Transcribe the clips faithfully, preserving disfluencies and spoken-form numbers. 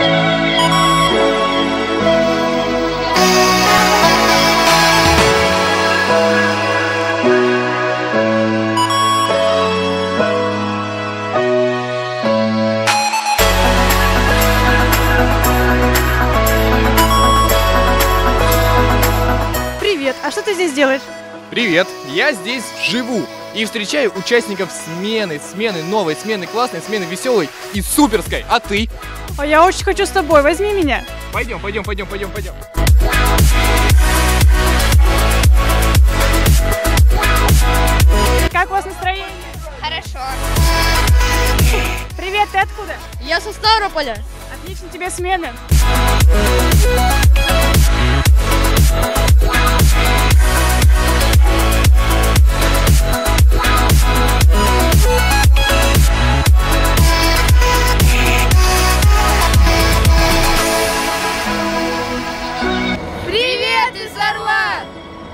А что ты здесь делаешь? Привет, я здесь живу и встречаю участников смены, смены новой, смены классной, смены веселой и суперской. А ты? А я очень хочу с тобой, возьми меня. Пойдем, пойдем, пойдем, пойдем, пойдем. Как у вас настроение? Хорошо. Привет, ты откуда? Я со Ставрополя. Отлично тебе смены. Привет из Орла!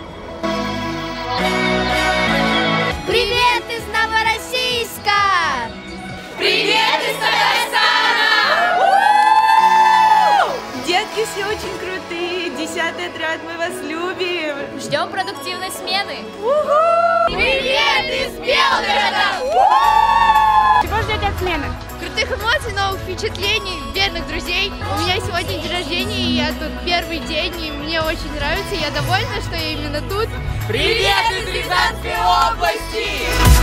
Привет из Новороссийска! Привет из Татарстана! Детки все очень крутые, десятый отряд, мы вас любим. Ждем продуктивной смены! Привет из Белгорода! Чего ждете от смены? Крутых эмоций, новых впечатлений, верных друзей. У меня сегодня день рождения, и я тут первый день, и мне очень нравится. Я довольна, что я именно тут. Привет из Рязанской области!